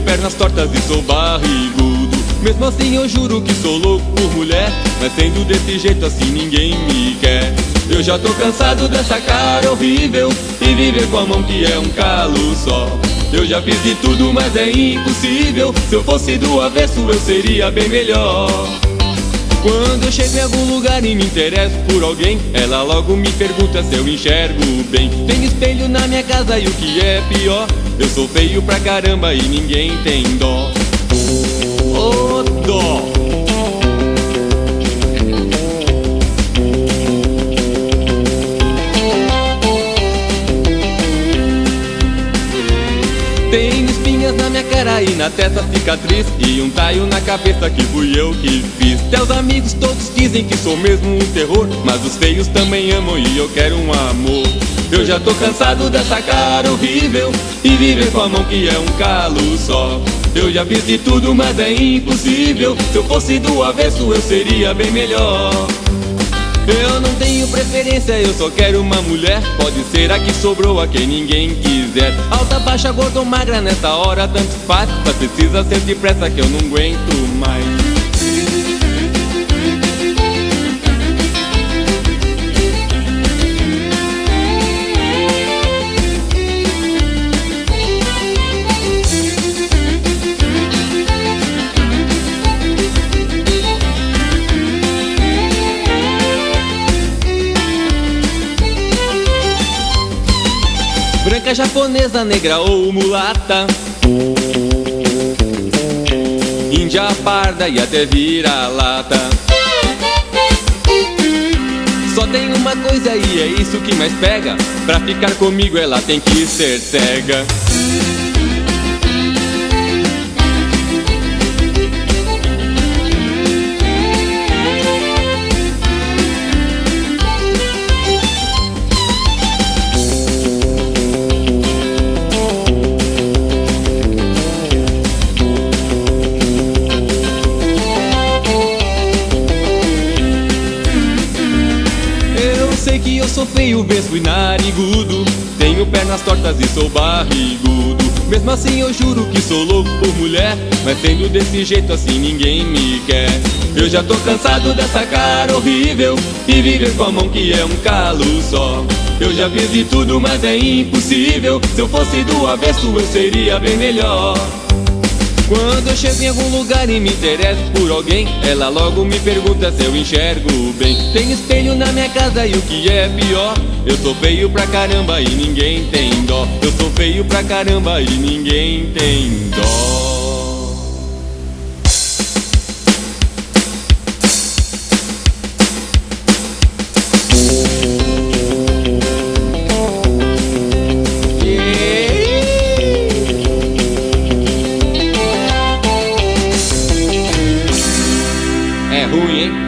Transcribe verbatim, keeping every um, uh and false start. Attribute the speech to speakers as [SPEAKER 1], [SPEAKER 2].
[SPEAKER 1] pernas tortas e sou barrigudo. Mesmo assim eu juro que sou louco por mulher, mas sendo desse jeito assim ninguém me quer. Eu já tô cansado dessa cara horrível e viver com a mão que é um calo só. Eu já fiz de tudo, mas é impossível. Se eu fosse do avesso eu seria bem melhor. Quando eu chego em algum lugar e me interesso por alguém, ela logo me pergunta se eu enxergo bem. Tem espelho na minha casa e o que é pior, eu sou feio pra caramba e ninguém tem dó. Ô dó! Tenho espinhas na minha cara e na testa cicatriz, e um taio na cabeça que fui eu que fiz. Teus amigos todos dizem que sou mesmo um terror, mas os feios também amam e eu quero um amor. Eu já tô cansado dessa cara horrível e viver com a mão que é um calo só. Eu já fiz de tudo, mas é impossível. Se eu fosse do avesso eu seria bem melhor. Eu não tenho preferência, eu só quero uma mulher. Pode ser a que sobrou, a quem ninguém quiser. Alta, baixa, gorda ou magra, nessa hora tanto faz. Mas precisa ser depressa que eu não aguento mais. Branca, japonesa, negra ou mulata, índia, parda e até vira-lata. Só tem uma coisa e é isso que mais pega: pra ficar comigo ela tem que ser cega. Sei que eu sou feio, vesgo e narigudo, tenho pernas tortas e sou barrigudo. Mesmo assim eu juro que sou louco por mulher, mas sendo desse jeito assim ninguém me quer. Eu já tô cansado dessa cara horrível e viver com a mão que é um calo só. Eu já fiz de tudo, mas é impossível. Se eu fosse do avesso eu seria bem melhor. Quando eu chego em algum lugar e me interesso por alguém, ela logo me pergunta se eu enxergo bem. Tem espelho na minha casa e o que é pior, eu sou feio pra caramba e ninguém tem dó. Eu sou feio pra caramba e ninguém tem dó. É ruim, hein?